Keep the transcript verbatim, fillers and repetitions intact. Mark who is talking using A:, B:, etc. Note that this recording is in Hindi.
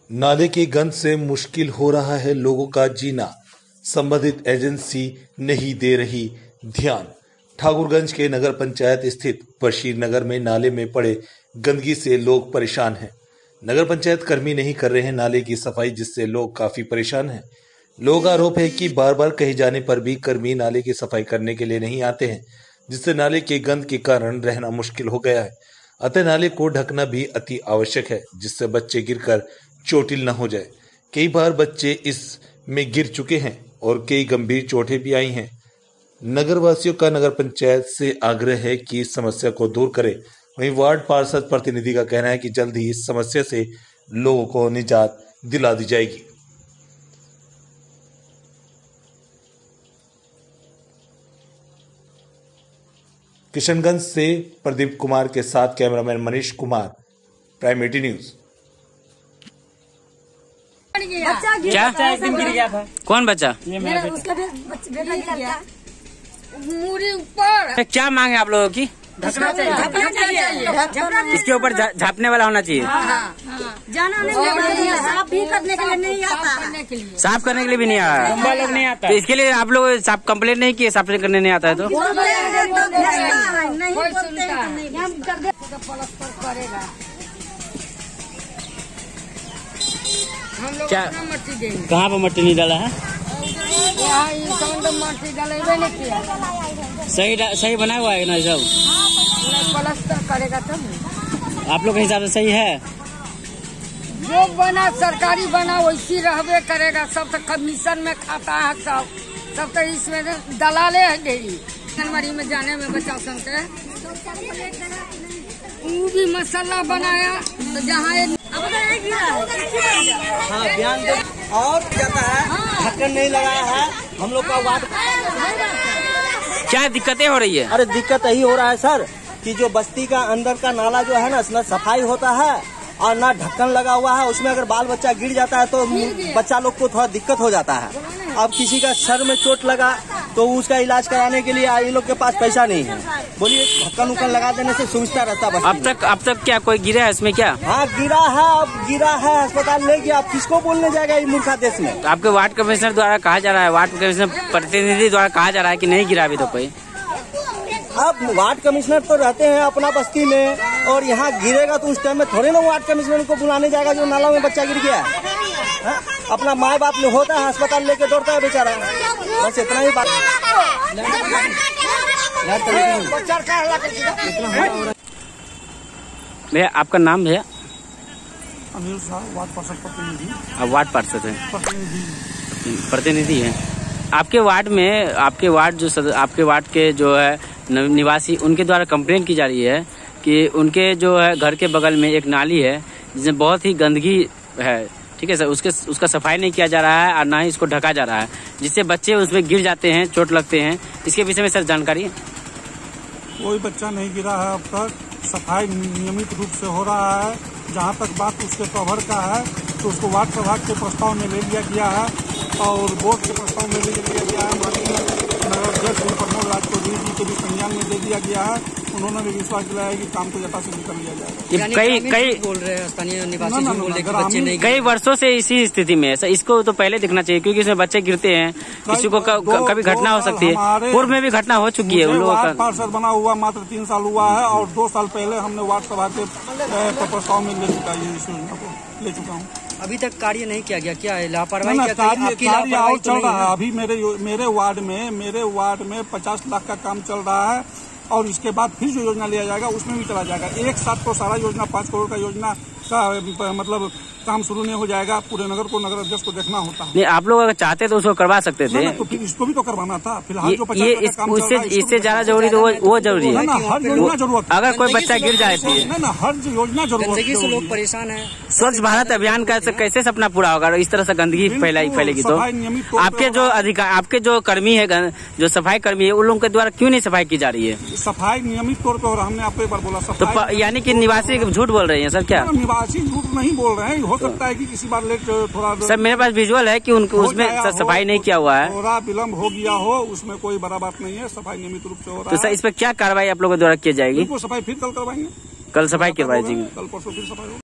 A: नाले की गंध से मुश्किल हो रहा है लोगों का जीना, संबंधित एजेंसी नहीं दे रही ध्यान। ठाकुरगंज के नगर पंचायत स्थित बशीर नगर में नाले में पड़े गंदगी से लोग परेशान हैं। नगर पंचायत कर्मी नहीं कर रहे हैं नाले की सफाई, जिससे लोग काफी परेशान हैं। लोगों का आरोप है कि बार बार कहे जाने पर भी कर्मी नाले की सफाई करने के लिए नहीं आते हैं, जिससे नाले की गंध के कारण रहना मुश्किल हो गया है। अतः नाले को ढकना भी अति आवश्यक है, जिससे बच्चे गिरकर चोटिल न हो जाए। कई बार बच्चे इस में गिर चुके हैं और कई गंभीर चोटें भी आई हैं। नगर वासियों का नगर पंचायत से आग्रह है कि इस समस्या को दूर करे। वहीं वार्ड पार्षद प्रतिनिधि का कहना है कि जल्द ही इस समस्या से लोगों को निजात दिला दी जाएगी। किशनगंज से प्रदीप कुमार के साथ cameraman Manish Kumar, prime AT news.
B: क्या एक दिन गिर गया था? कौन बच्चा?
C: ये मेरा उसका बेटा गिर गया मूरी ऊपर।
B: क्या मांग है आप लोगों की?
C: ढकना चाहिए,
B: इसके ऊपर झापने वाला होना चाहिए।
C: जाना नहीं, साफ भी करने के लिए नहीं आता,
B: साफ करने के लिए भी नहीं आता, लोग नहीं आता। तो इसके लिए आप लोग साफ कंप्लेंट नहीं किए? साफ करने नहीं आता है तो क्या? कहाँ पर मट्टी नहीं डाला है?
C: मट्टी डाले नहीं किया।
B: सही सही बना हुआ है ना सब?
C: प्लास्टर करेगा तब।
B: आप लोग के हिसाब से सही है?
C: जो बना सरकारी बना वैसी रहबे करेगा। सब तो कमीशन में खाता है, सब सब तो इसमें दलाले है ढेरी। जनवरी में जाने में बचाव संग वो भी मसाला बनाया तो जहाँ
D: हाँ बयान दे और जाता है, ढक्कन नहीं लगाया है हम लोग का वार्ड।
B: क्या दिक्कतें हो रही है?
D: अरे दिक्कत यही हो रहा है सर कि जो बस्ती का अंदर का नाला जो है ना, इसमें सफाई होता है और ना ढक्कन लगा हुआ है। उसमें अगर बाल बच्चा गिर जाता है तो बच्चा लोग को थोड़ा दिक्कत हो जाता है। अब किसी का सर में चोट लगा तो उसका इलाज कराने के लिए इन लोग के पास पैसा नहीं है। बोलिए, ढक्कन उक्कन लगा देने से सुविधा रहता है।
B: अब तक अब तक क्या कोई गिरा है इसमें? क्या
D: हाँ गिरा है, अब गिरा है, अस्पताल ले गया। अब किसको बोलने जाएगा ये मूर्खा देश में?
B: तो आपके वार्ड कमिश्नर द्वारा कहा जा रहा है, वार्ड कमिश्नर प्रतिनिधि द्वारा कहा जा रहा है कि नहीं गिरा अभी तो कोई।
D: अब वार्ड कमिश्नर तो रहते हैं अपना बस्ती में, और यहाँ गिरेगा तो उस टाइम में थोड़े ना वार्ड कमिश्नर को बुलाने जाएगा जो नाला में बच्चा गिर गया है। अपना माँ बाप में होता है, अस्पताल लेके दौड़ता है बेचारा। बस इतना ही बात।
B: भैया आपका नाम भैया?
E: अनिल साहब, वार्ड पार्षद प्रतिनिधि।
B: आप वार्ड पार्षद हैं?
E: प्रतिनिधि
B: प्रतिनिधि हैं। आपके वार्ड में आपके वार्ड जो सद, आपके वार्ड के जो है निवासी, उनके द्वारा कंप्लेन की जा रही है कि उनके जो है घर के बगल में एक नाली है जिसमें बहुत ही गंदगी है। ठीक है सर, उसके उसका सफाई नहीं किया जा रहा है और ना ही इसको ढका जा रहा है, जिससे बच्चे उसमें गिर जाते हैं, चोट लगते हैं। इसके विषय में सर जानकारी है?
E: कोई बच्चा नहीं गिरा है अब तक। सफाई नियमित रूप से हो रहा है। जहाँ तक बात उसके कवर का है तो उसको वार्ड सभा के प्रस्ताव में ले लिया गया है और बोर्ड के प्रस्ताव में ले लिया गया है। माननीय नगर अध्यक्ष प्रमोद राज चौधरी जी के भी संज्ञान में दे दिया गया है। उन्होंने भी विश्वास दिलाया कि काम को यथाशीघ्र कर लिया जाएगा।
B: कई कई
F: बोल रहे हैं स्थानीय निवासी जो बोल रहे हैं कि बच्चे नहीं,
B: कई वर्षों से इसी स्थिति में है। इसको तो पहले दिखना चाहिए, क्योंकि इसमें बच्चे गिरते हैं, किसी को कभी घटना हो सकती है। पूर्व में भी घटना हो चुकी है उन लोगों का।
E: पार्षद बना हुआ मात्र तीन साल हुआ है और दो साल पहले हमने वार्ड सभा के प्रस्ताव में ले चुका है, इस योजना को ले चुका हूँ।
F: अभी तक कार्य नहीं किया गया, क्या है लापरवाही?
E: कार्य कार्य और चल रहा है। अभी मेरे मेरे वार्ड में मेरे वार्ड में पचास लाख का काम चल रहा है और इसके बाद फिर जो योजना लिया जाएगा उसमें भी चला जाएगा। एक साथ तो सारा योजना पाँच करोड़ का योजना का मतलब काम शुरू नहीं हो जाएगा। पूरे नगर को नगर अध्यक्ष को देखना होता है।
B: नहीं, आप लोग अगर चाहते तो उसको करवा सकते थे।
E: तो फिर इसको भी तो करवाना था। फिलहाल जो
B: ये इस, उससे इससे ज्यादा जरूरी तो वो, वो जरूरी है।
E: हर योजना जरूरत।
B: अगर कोई बच्चा गिर जाए तो
E: ना हर योजना जरूरत।
F: गंदगी से लोग परेशान है।
B: स्वच्छ भारत अभियान का कैसे सपना पूरा होगा इस तरह से गंदगी फैलाई फैलेगी तो? आपके जो अधिकार, आपके जो कर्मी है, जो सफाई कर्मी है, उन लोगों के द्वारा क्यों नहीं सफाई की जा रही है?
E: सफाई नियमित तौर पर हमने आपको एक बार बोला।
B: तो यानी कि निवासी झूठ बोल रहे हैं सर? क्या
E: निवासी झूठ नहीं बोल रहे हैं? हो सकता है कि किसी बार लेट थोड़ा।
B: सर मेरे पास विजुअल है कि उनको उसमें सफाई नहीं किया हुआ है।
E: थोड़ा विलम्ब हो गया हो, उसमें कोई बड़ा बात नहीं है। सफाई नियमित रूप से हो रहा है।
B: तो सर इस पर क्या कार्रवाई आप लोगों द्वारा की जाएगी?
E: सफाई फिर कल करवाएंगे।
B: कल सफाई करवाई जाएगी।
E: कल परसों फिर सफाई।